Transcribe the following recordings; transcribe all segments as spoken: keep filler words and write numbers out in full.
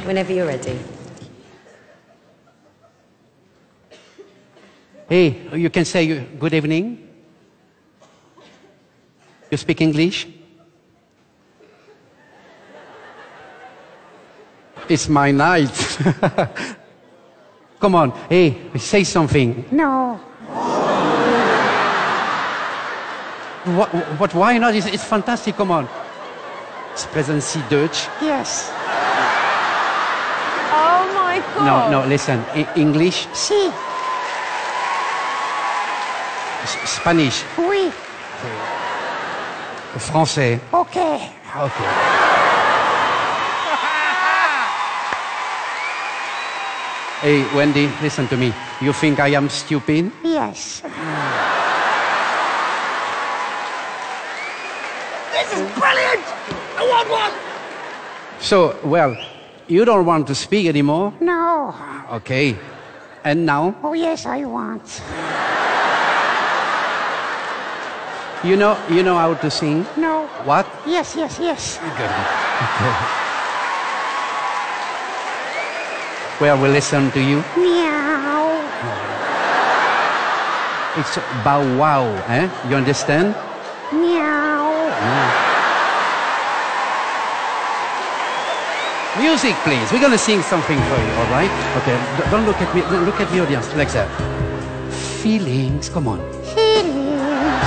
whenever you're ready. Hey, you can say good evening. You speak English? It's my night. Come on, hey, say something. No. What, what why not? It's, it's fantastic, come on. Sprechen Sie Deutsch? Yes. Oh my God. No, no, listen. I English? Si. S Spanish? Oui. Français? Okay. Okay. Hey, Wendy, listen to me. You think I am stupid? Yes. This is brilliant! I want one! So, well, you don't want to speak anymore? No. Okay. And now? Oh, yes, I want. You know, you know how to sing? No. What? Yes, yes, yes. Good. Okay. Well, we listen to you. Meow. It's bow wow, eh? You understand? Meow. Yeah. Music, please. We're gonna sing something for you, all right? Okay. D don't look at me. Don't look at the audience like that. Feelings. Come on. Feelings.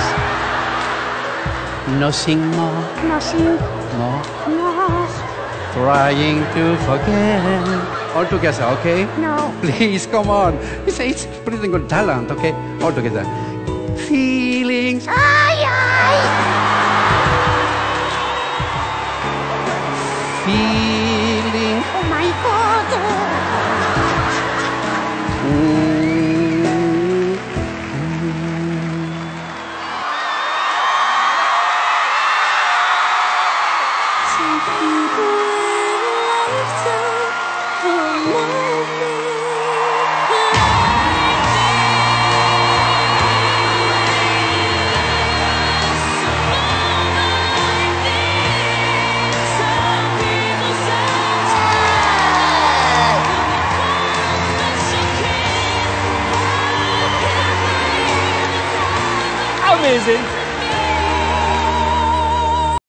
Nothing more. Nothing More. more. Trying to forget. All together, okay? No. Please, come on. It's, it's pretty good talent, okay? All together. Feelings. Ay, ay. Feeling. Oh, my God. Mm. Some people wait a lifetime for loving Amazing!